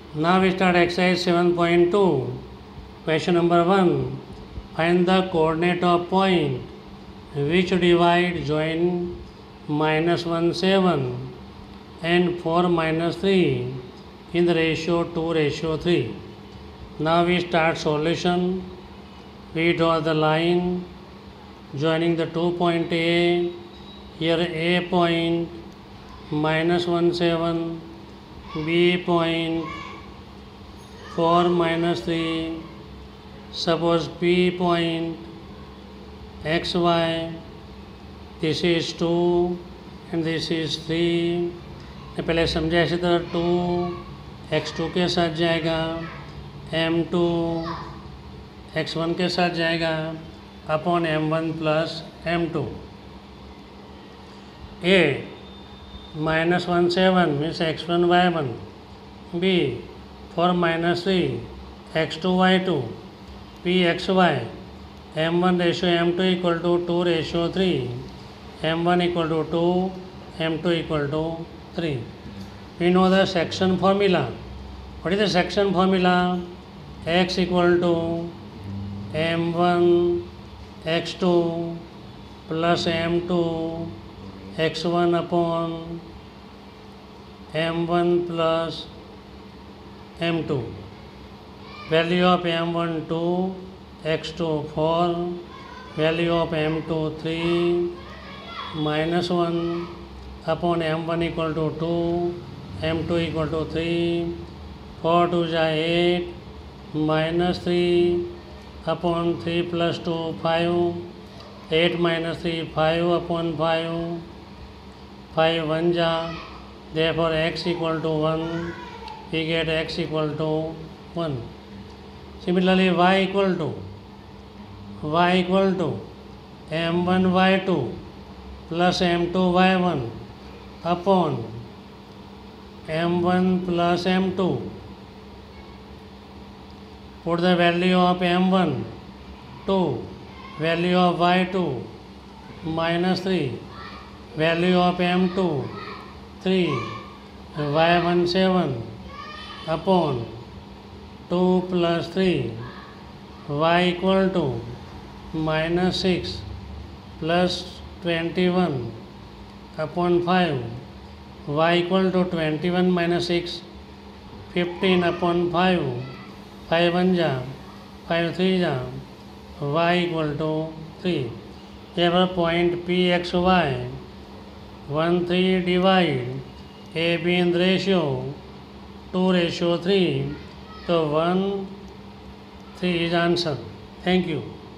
Now we start exercise 7.2. Question number 1. Find the coordinate of point which divide join -1 7 and 4 -3 in the ratio 2:3. Now we start solution. We draw the line joining the 2 point A. Here A point -1 7, B point 4 -3. Suppose P point XY, this is 2 and this is 3. पहले समझा इसी तरह 2 x2 के साथ जाएगा, m2 x1 के साथ जाएगा upon m1 plus m2. A -1 7 means x1 y1, B 4 -3 x2 y2, P xy, m1 ratio m2 equal to 2:3, m1 equal to 2, m2 equal to 3. We know the section formula. What is the section formula? X equal to m1 x2 plus m2 x1 upon m1 plus m2. Value of m1 2, x2 4, value of m2 3, -1 upon m1 equal to 2, m2 equal to 3, 4 2 is 8, -3 upon 3 plus 2 5, 8 -3 5 upon 5, 5 1 ja, therefore x equal to 1, we get x equal to 1. Similarly y equal to m1 y2 plus m2 y1 upon m1 plus m2. Put the value of m1 2, value of y2 -3, value of m2 3, y1 7 upon 2 plus 3, y equal to -6 plus 21 upon 5, y equal to 21 minus 6, 15 upon 5, 5 1 ja, 5 3 ja, y equal to 3. Here point PXY 1 3 divide AB in ratio 2:3. So 1 3 is answer. Thank you.